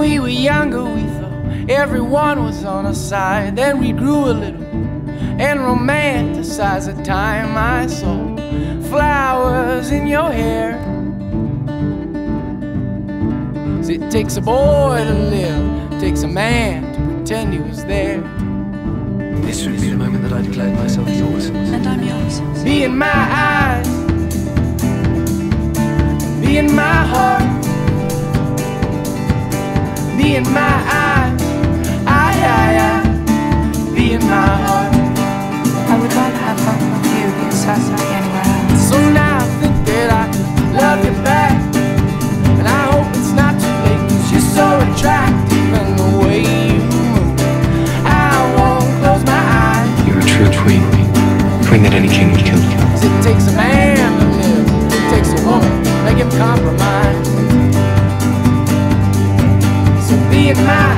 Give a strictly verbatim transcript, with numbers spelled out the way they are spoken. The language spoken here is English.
we were younger, we thought everyone was on our side. Then we grew a little and romanticized the time I saw flowers in your hair. 'Cause it takes a boy to live, it takes a man to pretend he was there. This would be the moment that I declared myself yours. And I'm yours. Be in my eyes, be in my heart, be in my eyes, aye, aye, aye, be in my heart. I would rather have fun with you than certainly anywhere else. So now I think that I could love you back, and I hope it's not too late, 'cause you're so attractive and the way you move, I won't close my eyes. You're a true queen, queen that any king would kill. 'Cause it takes a man to live, it takes a woman to make him compromise. So be in my